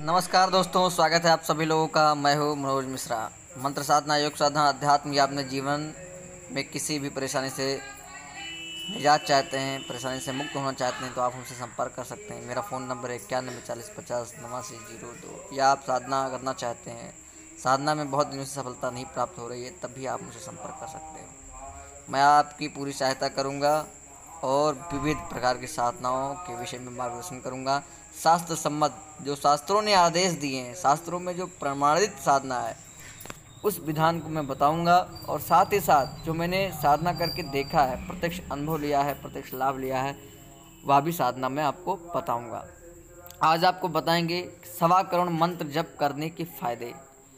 नमस्कार दोस्तों, स्वागत है आप सभी लोगों का। मैं हूँ मनोज मिश्रा। मंत्र साधना, योग साधना, अध्यात्म या अपने जीवन में किसी भी परेशानी से निजात चाहते हैं, परेशानी से मुक्त होना चाहते हैं तो आप हमसे संपर्क कर सकते हैं। मेरा फ़ोन नंबर है 9140508902। या आप साधना करना चाहते हैं, साधना में बहुत दिनों से सफलता नहीं प्राप्त हो रही है, तब भी आप मुझे संपर्क कर सकते हो। मैं आपकी पूरी सहायता करूँगा और विविध प्रकार की साधनाओं के विषय में मार्गदर्शन करूंगा। शास्त्र सम्मत जो शास्त्रों ने आदेश दिए हैं, शास्त्रों में जो प्रमाणित साधना है उस विधान को मैं बताऊंगा। और साथ ही साथ जो मैंने साधना करके देखा है, प्रत्यक्ष अनुभव लिया है, प्रत्यक्ष लाभ लिया है, वह भी साधना में आपको बताऊंगा। आज आपको बताएंगे 1.25 करोड़ मंत्र जप करने के फ़ायदे।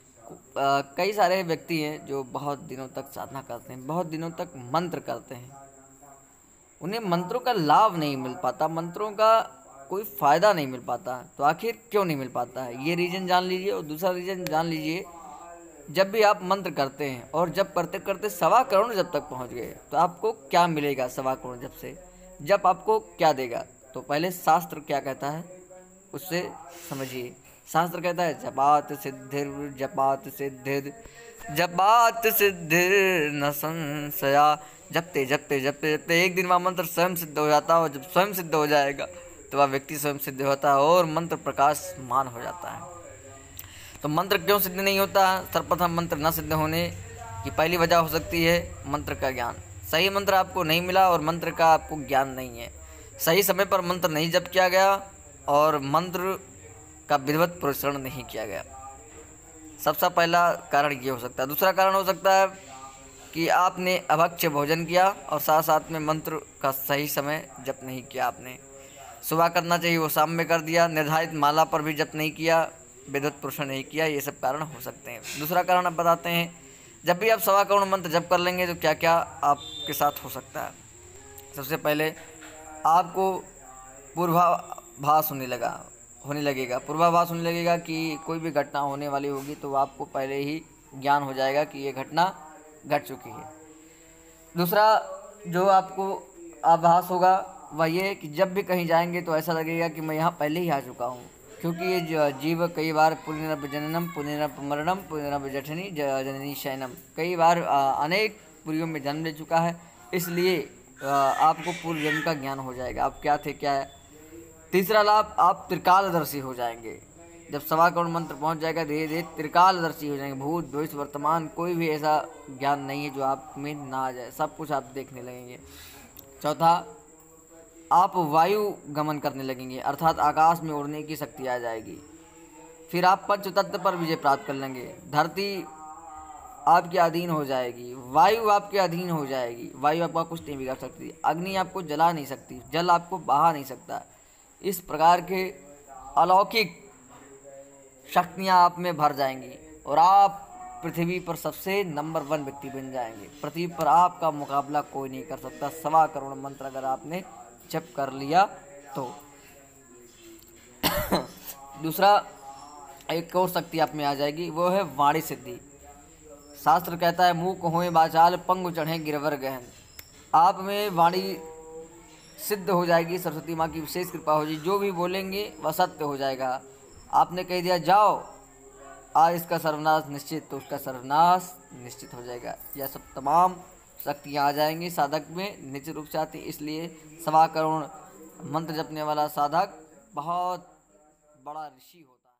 कई सारे व्यक्ति हैं जो बहुत दिनों तक साधना करते हैं, बहुत दिनों तक मंत्र करते हैं, उन्हें मंत्रों का लाभ नहीं मिल पाता, मंत्रों का कोई फ़ायदा नहीं मिल पाता। तो आखिर क्यों नहीं मिल पाता है, ये रीज़न जान लीजिए। और दूसरा रीज़न जान लीजिए, जब भी आप मंत्र करते हैं और जब करते करते 1.25 करोड़ जब तक पहुंच गए तो आपको क्या मिलेगा। 1.25 करोड़ जब से जब आपको क्या देगा, तो पहले शास्त्र क्या कहता है उससे समझिए। शास्त्र कहता है जपात सिद्धिर जपात सिद्धिर जपात सिद्धिर न संशया। जपते जपते जपते जपते एक दिन वह मंत्र स्वयं सिद्ध हो जाता है, और जब स्वयं सिद्ध हो जाएगा तो वह व्यक्ति स्वयं सिद्ध होता है और मंत्र प्रकाशमान हो जाता है। तो मंत्र क्यों सिद्ध नहीं होता है? सर्वप्रथम मंत्र न सिद्ध होने की पहली वजह हो सकती है मंत्र का ज्ञान। सही मंत्र आपको नहीं मिला और मंत्र का आपको ज्ञान नहीं है, सही समय पर मंत्र नहीं जप किया गया और मंत्र का विधिवत प्रचरण नहीं किया गया। सबसे पहला कारण ये हो सकता है। दूसरा कारण हो सकता है कि आपने अभक्ष्य भोजन किया और साथ साथ में मंत्र का सही समय जप नहीं किया। आपने सुबह करना चाहिए वो शाम में कर दिया, निर्धारित माला पर भी जप नहीं किया, विद्युत पोषण नहीं किया। ये सब कारण हो सकते हैं। दूसरा कारण अब बताते हैं, जब भी आप 1.25 करोड़ मंत्र जप कर लेंगे तो क्या क्या आपके साथ हो सकता है। सबसे पहले आपको पूर्वाभास होने लगेगा पूर्वाभास होने लगेगा कि कोई भी घटना होने वाली होगी तो आपको पहले ही ज्ञान हो जाएगा कि ये घटना घट चुकी है। दूसरा जो आपको आभास होगा वह ये कि जब भी कहीं जाएंगे तो ऐसा लगेगा कि मैं यहाँ पहले ही आ चुका हूँ, क्योंकि ये जीव कई बार पुनरप जननम पुनरप मरणम पुनरप जठनी जननी शयनम, कई बार अनेक पुरियों में जन्म ले चुका है। इसलिए आपको पूर्व जन्म का ज्ञान हो जाएगा, आप क्या थे क्या है। तीसरा लाभ, आप त्रिकालदर्शी हो जाएंगे। जब 1.25 करोड़ मंत्र पहुंच जाएगा धीरे धीरे त्रिकालदर्शी हो जाएंगे। भूत भविष्य वर्तमान कोई भी ऐसा ज्ञान नहीं है जो आप में ना आ जाए, सब कुछ आप देखने लगेंगे। चौथा, आप वायु गमन करने लगेंगे, अर्थात आकाश में उड़ने की शक्ति आ जाएगी। फिर आप पंच तत्व पर विजय प्राप्त कर लेंगे। धरती आपके अधीन हो जाएगी, वायु आपके अधीन हो जाएगी, वायु आपका कुछ नहीं बिगाड़ सकती, अग्नि आपको जला नहीं सकती, जल आपको बहा नहीं सकता। इस प्रकार के अलौकिक शक्तियाँ आप में भर जाएंगी और आप पृथ्वी पर सबसे नंबर 1 व्यक्ति बन जाएंगे। पृथ्वी पर आपका मुकाबला कोई नहीं कर सकता। 1.25 करोड़ मंत्र अगर आपने जप कर लिया तो। दूसरा एक और शक्ति आप में आ जाएगी, वो है वाणी सिद्धि। शास्त्र कहता है मूक होए वाचाल पंगु चढ़े गिरवर गहन। आप में वाणी सिद्ध हो जाएगी, सरस्वती माँ की विशेष कृपा हो जाएगी, जो भी बोलेंगे वह सत्य हो जाएगा। आपने कह दिया जाओ आज इसका सर्वनाश निश्चित, तो उसका सर्वनाश निश्चित हो जाएगा। यह सब तमाम शक्तियाँ आ जाएंगी साधक में, निश्चित रूप से आती। इसलिए 1.25 करोड़ मंत्र जपने वाला साधक बहुत बड़ा ऋषि होता है।